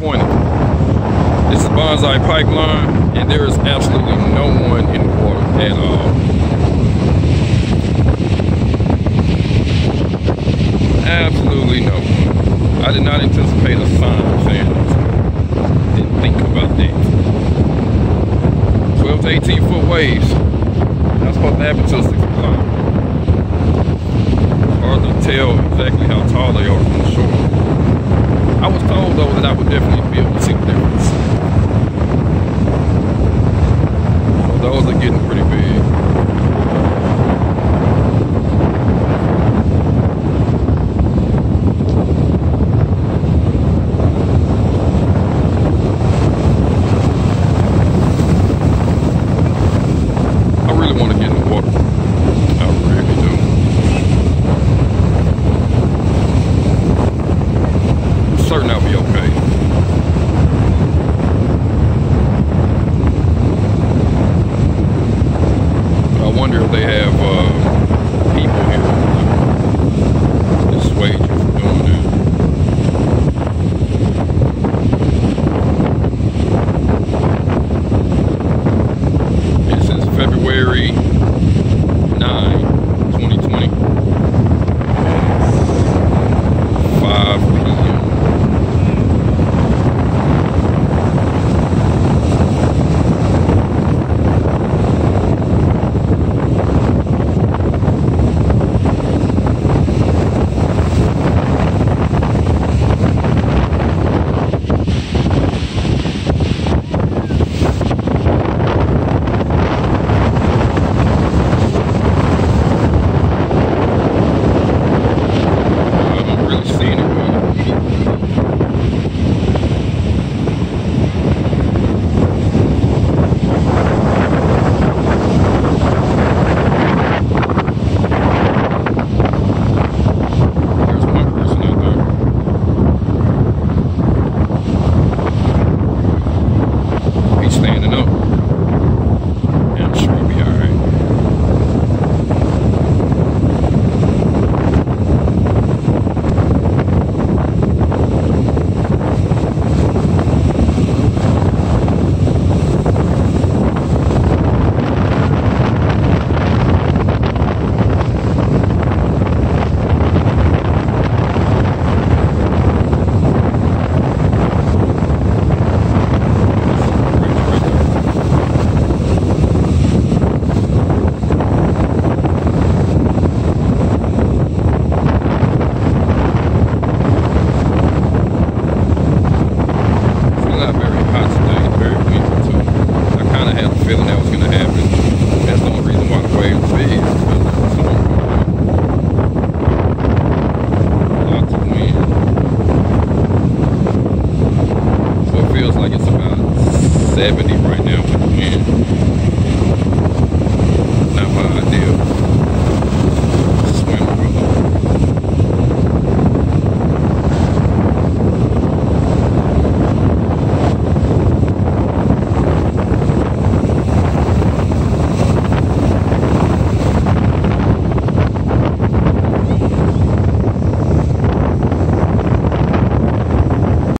disappointed. This is Bonzai pipeline, and there is absolutely no one in the water at all. Absolutely no one. I did not anticipate a sign saying that. Didn't think about that. 12 to 18 foot waves. Not supposed to happen till 6 o'clock. Hard to tell exactly how tall they are from the shore. I was told though that I would definitely be able to see the difference. So those are getting pretty big. I really want to get in the water. I really do. I'm certain I'll be okay. I wonder if they have people here that dissuade you from doing that. This is February 9, 2020. 5 p.m. Standing up. Yeah, I'm sure he'll be alright. Not very hot today, very windy too. I kind of had a feeling that was